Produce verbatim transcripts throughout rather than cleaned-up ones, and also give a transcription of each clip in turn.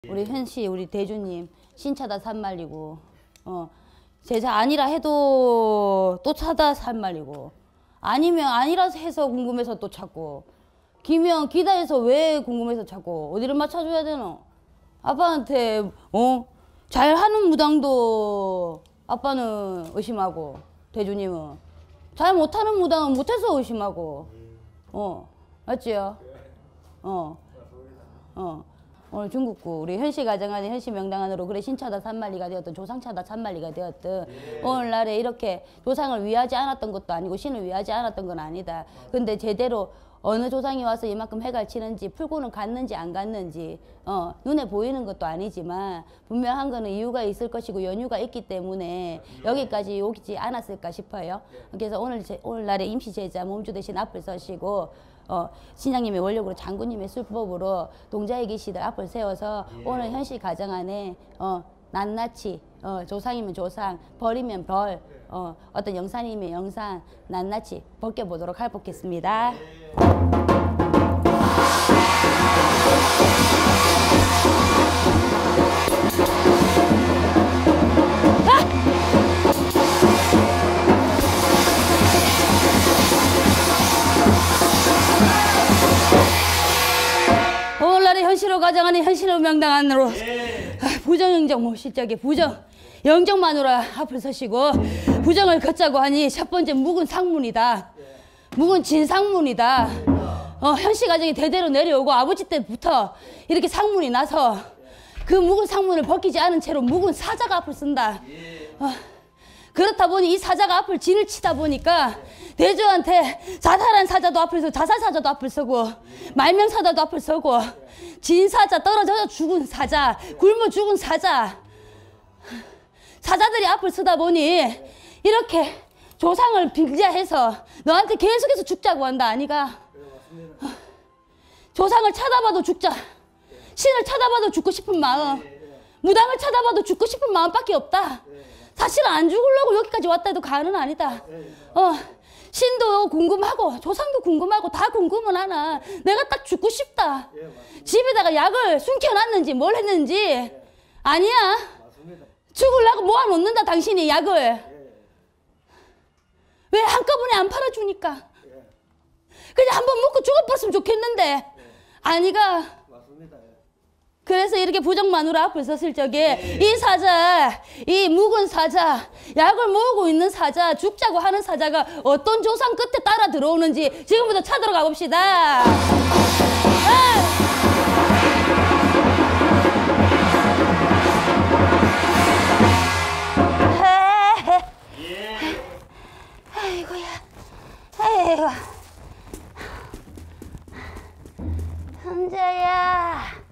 우리 현씨, 우리 대주님 신차다 산말리고, 어 제자 아니라 해도 또 차다 산말리고, 아니면 아니라서 해서 궁금해서 또 찾고, 기면 기다해서 왜 궁금해서 찾고, 어디를 맞춰줘야 되노? 아빠한테 어 잘하는 무당도 아빠는 의심하고, 대주님은 잘 못하는 무당은 못해서 의심하고, 어 맞지요? 어 어. 오늘 중국구 우리 현씨 가정안에 현씨 명당안으로 그래 신차다 산말리가 되었든 조상차다 산말리가 되었든 예. 오늘날에 이렇게 조상을 위하지 않았던 것도 아니고 신을 위하지 않았던 건 아니다. 근데 제대로 어느 조상이 와서 이만큼 해갈 치는지 풀고는 갔는지 안 갔는지 어 눈에 보이는 것도 아니지만 분명한 거는 이유가 있을 것이고 연유가 있기 때문에 여기까지 오지 않았을까 싶어요. 그래서 오늘 제, 오늘날에 임시제자 몸주 대신 앞을 서시고 어, 신장님의 원력으로 장군님의 술법으로 동자의 기시들 앞을 세워서 예. 오늘 현실 가정 안에 어, 낱낱이 어, 조상이면 조상, 벌이면 벌, 어, 어떤 영산이면 영산 낱낱이 벗겨보도록 해보겠습니다. 예. 현실로 가정하는 현실로 명당안으로 예. 부정영정 모실적에 부정 영정만으로 앞을 서시고 부정을 걷자고 하니 첫 번째 묵은 상문이다. 묵은 진상문이다. 어, 현실 가정이 대대로 내려오고 아버지 때부터 이렇게 상문이 나서 그 묵은 상문을 벗기지 않은 채로 묵은 사자가 앞을 쓴다. 어, 그렇다 보니 이 사자가 앞을 진을 치다 보니까 대주한테 자살한 사자도 앞을 서고 자살 사자도 앞을 서고 말명 사자도 앞을 서고 진 사자, 떨어져 죽은 사자, 굶어 죽은 사자, 사자들이 앞을 서다 보니 이렇게 조상을 빙자해서 너한테 계속해서 죽자고 한다. 아니가 조상을 쳐다봐도 죽자, 신을 쳐다봐도 죽고 싶은 마음, 무당을 쳐다봐도 죽고 싶은 마음밖에 없다. 사실은 안 죽으려고 여기까지 왔다 해도 가는 아니다. 어, 신도 궁금하고 조상도 궁금하고 다 궁금은 하나 내가 딱 죽고 싶다. 집에다가 약을 숨겨놨는지 뭘 했는지 아니야. 죽으려고 모아놓는다 당신이 약을. 왜 한꺼번에 안 팔아주니까. 그냥 한번 먹고 죽어버렸으면 좋겠는데 아니가. 그래서 이렇게 부정마누라 앞을 섰을 적에 네. 이 사자, 이 묵은 사자, 약을 모으고 있는 사자, 죽자고 하는 사자가 어떤 조상 끝에 따라 들어오는지 지금부터 찾으러 가봅시다. 예. 아이고야, 아이고, 현자야.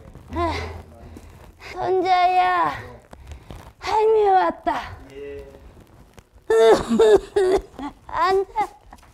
손자야, 할미 왔다. 예. 앉아.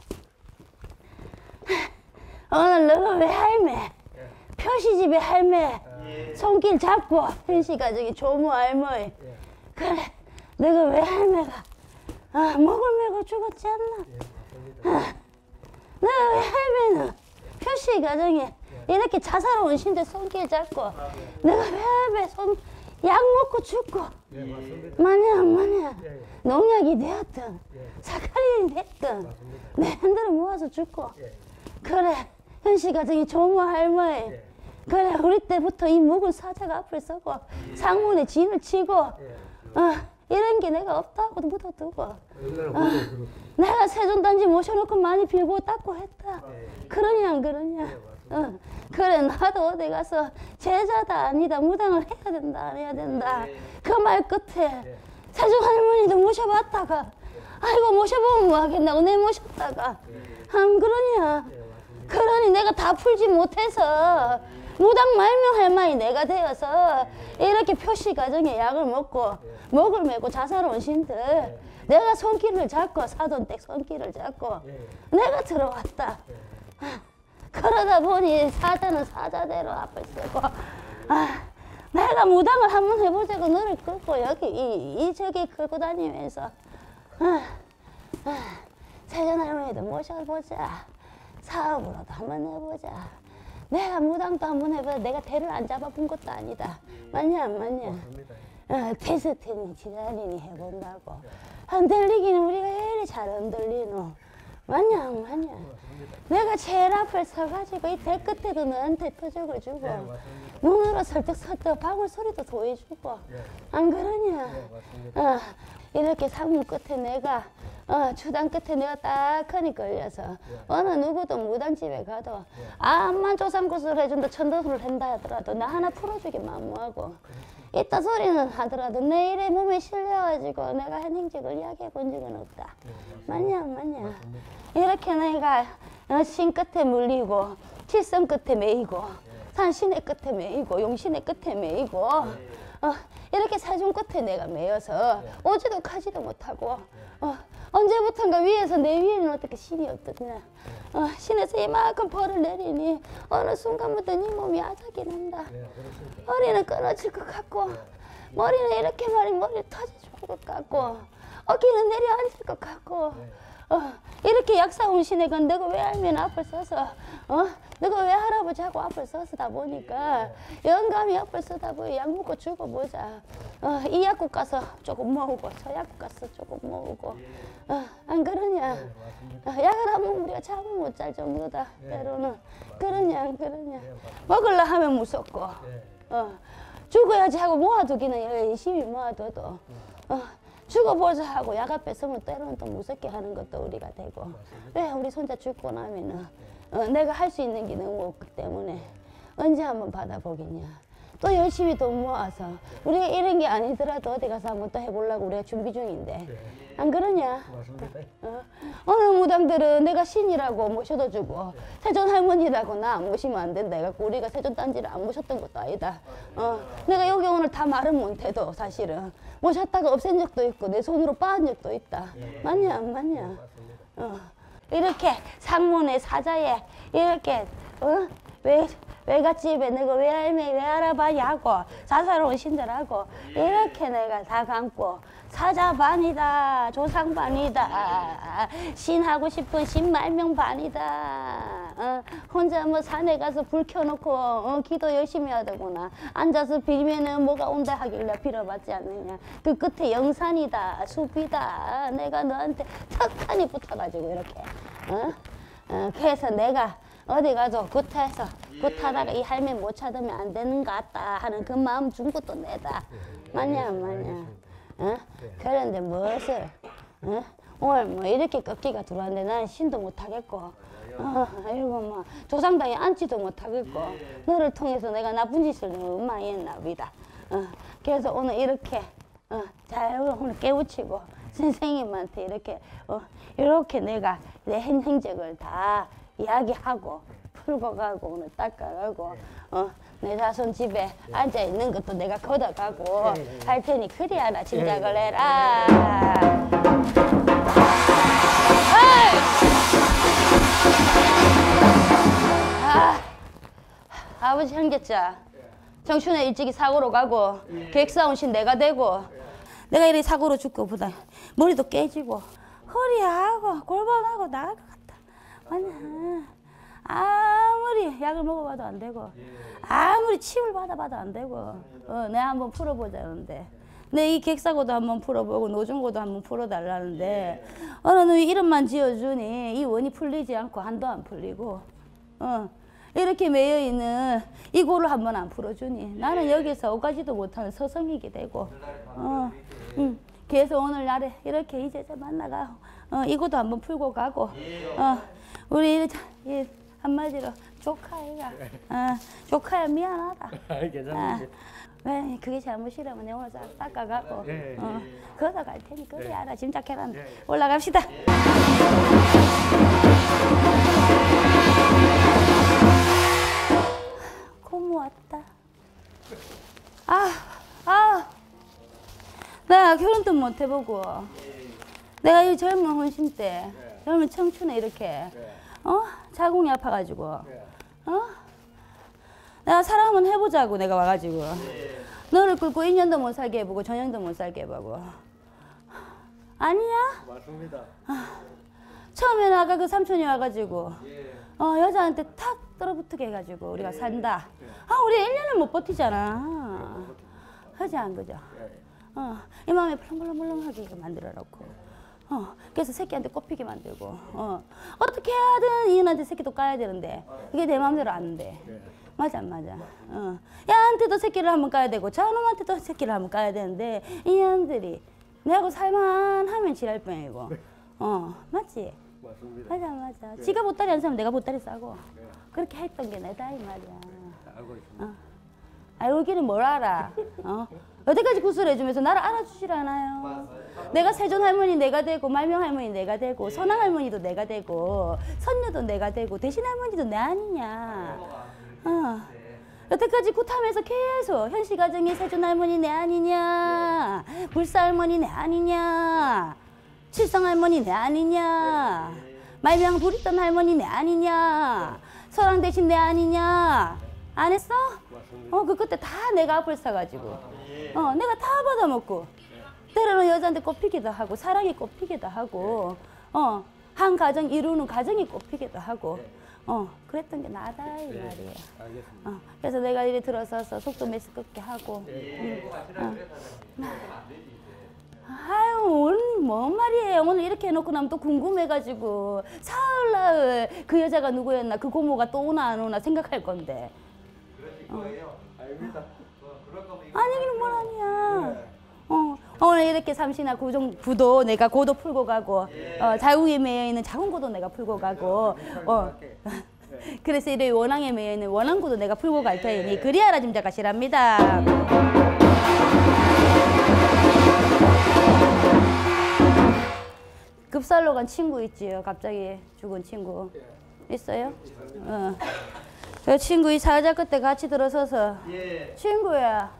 오늘 너가 왜 할매? 예. 표시집에 할매. 예. 손길 잡고 현씨가 저기 조모 할머니. 예. 그래, 너가 왜 할매가 아, 목을 메고 죽었지 않나? 예, 아, 너가 왜 할매는 표시 가정에 이렇게 자살한 신데 손길 잡고 아, 네. 내가 왜 손 약 먹고 죽고 예, 만약 만약 예, 예. 농약이 되었든 예. 사카린이 됐든 맞습니다. 내 흔들어 모아서 죽고 예. 그래 현씨 가정이 조모 할머니 예. 그래 우리 때부터 이 묵은 사자가 앞을 서고 예. 상문에 진을 치고 예. 어, 이런 게 내가 없다고 묻어두고 어, 내가 세존단지 모셔놓고 많이 빌고 닦고 했다. 예. 그러냐 안 그러냐. 예. 어, 그래 나도 어디 가서 제자다 아니다 무당을 해야 된다 안 해야 된다 예. 그 말 끝에 예. 세종 할머니도 모셔봤다가 아이고 모셔보면 뭐하겠냐고 내 모셨다가 예. 안 그러냐. 예, 그러니 내가 다 풀지 못해서 예. 무당 말명할 만이 내가 되어서 예. 이렇게 표시 가정에 약을 먹고 예. 목을 메고 자살한 신들 예. 내가 손길을 잡고 사돈댁 손길을 잡고 예. 내가 들어왔다. 예. 그러다 보니 사자는 사자대로 앞을 쓰고 아, 내가 무당을 한번 해보자고 너를 끌고 여기 이, 이 저기 끌고 다니면서 아, 아, 세전 할머니도 모셔보자. 사업으로도 한번 해보자. 내가 무당도 한번 해봐. 내가 대를 안 잡아본 것도 아니다. 맞냐 안 맞냐? 어, 테스트니 지랄이니 해본다고. 흔들리기는 우리가 이리 잘 흔들리노. 맞냐 안 맞냐? 내가 제일 앞에 서가지고 이 대 끝에도 너한테 터적을 주고 네, 눈으로 설득설득 방울 소리도 보여주고 네. 안 그러냐? 네, 어, 이렇게 상문 끝에 내가 어, 주당 끝에 내가 딱 하니 걸려서 네. 어느 누구도 무당집에 가도 네. 암만 조상구슬 해준다 천도술을 한다 하더라도 나 하나 풀어주기 만무하고 이따 소리는 하더라도 내 일에 몸에 실려가지고 내가 한 행적을 이야기해 본 적은 없다. 네, 맞냐 안 맞냐? 맞습니다. 이렇게 내가 어, 신 끝에 물리고 칠성 끝에 매이고 산신의 끝에 매이고 용신의 끝에 매이고 어, 이렇게 사중 끝에 내가 매여서 오지도 가지도 못하고 어, 언제부턴가 위에서 내 위에는 어떻게 신이 없더냐. 어, 신에서 이만큼 벌을 내리니 어느 순간부터 네 몸이 아작이 난다. 머리는 끊어질 것 같고 머리는 이렇게 말이 머리를 터져줄 것 같고 어깨는 내려앉을 것 같고 어, 이렇게 약사온 신에가 너가 왜 알면 앞을 서서 어? 너가 왜 할아버지하고 앞을 서서다 보니까 영감이 앞을 서다 보니 약 먹고 죽어보자. 어, 이 약국 가서 조금 먹고 저 약국 가서 조금 먹고 어, 안 그러냐? 어, 약을 안 먹으면 우리가 잠을 못 잘 정도다. 때로는 그러냐 안 그러냐? 먹으려 하면 무섭고 어, 죽어야지 하고 모아두기는 열심히 모아둬도 어, 죽어보자 하고 약 앞에 서면 때로는 또 무섭게 하는 것도 우리가 되고 왜 우리 손자 죽고 나면은 어, 내가 할 수 있는 게 너무 없기 때문에 언제 한번 받아보겠냐. 또 열심히 돈 모아서 우리가 이런 게 아니더라도 어디 가서 한번 또 해보려고 우리가 준비 중인데 안 그러냐? 맞습니다. 어? 어느 무당들은 내가 신이라고 모셔도 주고 세존 할머니라고 나 안 모시면 안 된다 해갖고 우리가 세존 단지를 안 모셨던 것도 아니다. 어, 내가 여기 오늘 다 말은 못해도 사실은 모셨다가 없앤 적도 있고 내 손으로 빻은 적도 있다. 맞냐 안 맞냐? 어, 이렇게 상문에 사자에 이렇게 어? 왜 외갓집에 내가 왜 알매 왜 알아봐야 하고 사사로운 신들하고 이렇게 내가 다 감고 사자반이다 조상반이다 신하고 싶은 신말명반이다 어, 혼자 뭐 산에 가서 불 켜놓고 어, 기도 열심히 하더구나 앉아서 빌면은 뭐가 온다 하길래 빌어봤지 않느냐 그 끝에 영산이다 숲이다 내가 너한테 턱하니 붙어가지고 이렇게 어? 어, 그래서 내가 어디 가서 굿해서 굿하다가 이 할매 못 찾으면 안 되는 것 같다 하는 그 마음 준 것도 내다. 맞냐 안 맞냐? 어? 그런데 무엇을 어? 오늘 뭐 이렇게 꺾기가 들어왔는데 나는 신도 못하겠고 어, 이러고 뭐 조상당에 앉지도 못하겠고 너를 통해서 내가 나쁜 짓을 너무 많이 했나 보다. 어, 그래서 오늘 이렇게 어, 잘 오늘 깨우치고 선생님한테 이렇게 어, 이렇게 내가 내 행적을 다 이야기하고 풀고 가고 오늘 닦아가고 어, 내 자손 집에 앉아 있는 것도 내가 걷어가고 할 테니 그리 하나 짐작을 해라. 아, 아버지 형제자 정춘에 일찍이 사고로 가고 계획사 온신 내가 되고 내가 이렇게 사고로 죽고 보다 머리도 깨지고 허리하고 골반하고 나갈 것 같다. 맞냐? 아무리 약을 먹어봐도 안 되고 아무리 치유를 받아봐도 안 되고 어, 내가 한번 풀어보자는데 내 이 객사고도 한번 풀어보고 노중고도 한번 풀어달라는데 어느 놈이 이름만 지어주니 이 원이 풀리지 않고 한도 안 풀리고 어, 이렇게 매여있는 이 고를 한번 안 풀어주니 나는 여기서 오가지도 못하는 서성이게 되고 어, 음, 그래서 오늘날에 이렇게 이제 만나가 어, 이것도 한번 풀고 가고 어, 우리 이, 한마디로 조카애가 어, 조카야 미안하다. 괜찮은데. 어, 왜 그게 잘못이라면 내가 오늘 싹 닦아가고 예, 예, 어, 예. 걷어갈 테니 그래 예. 알아 짐작해라. 예. 올라갑시다. 고모 왔다. 아, 아, 나 결혼도 못 해보고 내가 이 젊은 혼심 때 젊은 청춘에 이렇게 어? 자궁이 아파가지고 어? 내가 사랑 한번 해보자고 내가 와가지고 너를 끌고 일 년도 못 살게 해보고 전년도 못 살게 해보고 아니야? 맞습니다. 처음에는 아까 그 삼촌이 와가지고 어 여자한테 탁 떨어붙게 해가지고 우리가 산다. 아 우리 일 년을 못 버티잖아. 하지 안 그죠? 어, 이 마음에 벌렁벌렁벌렁하게 만들어놓고 어, 그래서 새끼한테 꼽히게 만들고 어, 어떻게 하든 이인한테 새끼도 까야 되는데 그게 내 마음대로 안 돼. 맞아 안 맞아. 어. 야한테도 새끼를 한번 까야 되고 저놈한테도 새끼를 한번 까야 되는데 이년들이 내하고 살만하면 지랄 뻔이고 어 맞지? 맞습니다. 맞아 맞아. 네. 지가 보따리 안 싸면 내가 보따리 싸고 네. 그렇게 했던 게 내다 이 말이야. 알고 있습니다. 어. 알고기는 뭘 알아? 어? 여태까지 구슬 해주면서 나를 알아주질 않아요. 맞아요. 내가 세존 할머니 내가 되고 말명 할머니 내가 되고 예. 선왕 할머니도 내가 되고 선녀도 내가 되고 대신 할머니도 내 아니냐. 어. 여태까지 굿하면서 계속 현시 가정의 세존 할머니 내 아니냐. 불사 할머니 내 아니냐. 칠성 할머니 내 아니냐. 말명 부리던 할머니 내 아니냐. 서랑 대신 내 아니냐. 안 했어? 어, 그 그때 다 내가 앞을 사가지고 어, 내가 다 받아먹고 때로는 여자한테 꼽히기도 하고 사랑이 꼽히기도 하고 어, 한 가정 이루는 가정이 꼽히기도 하고 어, 그랬던 게 나다 이 말이에요. 어, 그래서 내가 이리 들어서서 속도 메스껍게 하고 응. 어. 아유 오늘 뭔 말이에요. 오늘 이렇게 해놓고 나면 또 궁금해가지고 사흘 나흘 그 여자가 누구였나 그 고모가 또 오나 안 오나 생각할 건데 거예요. 알겠다. 아니기는 뭘 아니야. 어, 오늘 이렇게 삼시나 고정 부도 내가 고도 풀고 가고 어, 자궁에 매여 있는 자궁고도 내가 풀고 가고 어. 그래서 이래 원앙에 매여 있는 원앙고도 내가 풀고 갈 테니 그리하라 짐작하시랍니다. 급살로 간 친구 있지요. 갑자기 죽은 친구 있어요? 어. 그 친구 이 사자 끝에 같이 들어서서 예. 친구야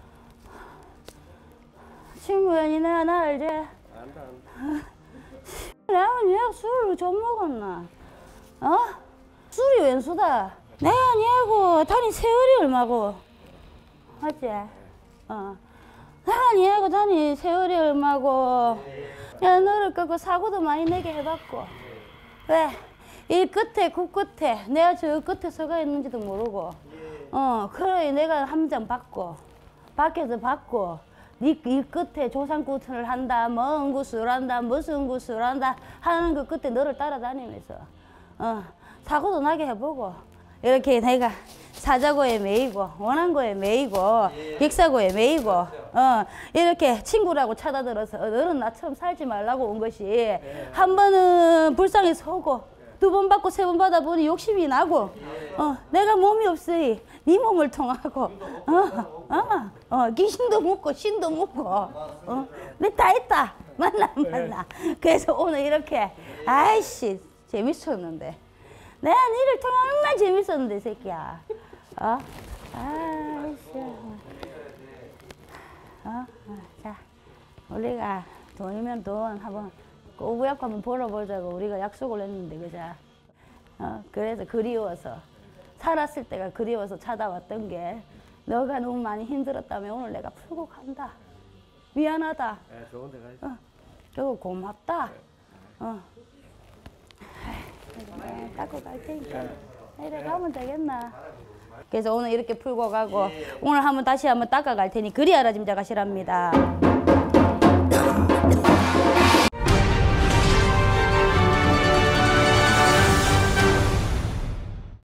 친구야 니네 나 알지? 안다 안다 내가 니하고 술을 좀 먹었나? 어? 술이 웬수다 내가 니하고 다닌 세월이 얼마고 맞지? 어. 내가 니하고 다닌 세월이 얼마고 야 너를 끄고 사고도 많이 내게 해봤고 왜? 이 끝에 그 끝에 내가 저 끝에 서가 있는지도 모르고 어 그래 내가 함장 받고 밖에서 받고 이, 이 끝에 조상구슬을 한다 뭐 응구술 한다 무슨 구슬 한다 하는 그 끝에 너를 따라다니면서 어 사고도 나게 해보고 이렇게 내가 사자고에 매이고 원한고에 매이고 객사고에 매이고 어 이렇게 친구라고 찾아들어서 너는 나처럼 살지 말라고 온 것이 한 번은 불쌍히 서고 두 번 받고 세 번 받아보니 욕심이 나고 어, 내가 몸이 없으니 네 몸을 통하고 어, 어, 어, 귀신도 묻고 신도 묻고 어, 내 다 했다 만나 만나 그래서 오늘 이렇게 아이씨 재밌었는데 내가 니를 통해 얼마나 재밌었는데 새끼야 어? 아이씨 어? 어, 자 우리가 돈이면 돈 한번 꼬부약 한번 벌어보자고 우리가 약속을 했는데 그자 어, 그래서 그리워서 살았을 때가 그리워서 찾아왔던 게 너가 너무 많이 힘들었다면 오늘 내가 풀고 간다 미안하다 네, 좋은 데 가야지 어, 그리고 고맙다 어. 네, 닦고 갈 테니까 이래 가면 되겠나 그래서 오늘 이렇게 풀고 가고 오늘 한번 다시 한번 닦아갈 테니 그리하라 짐작하시랍니다.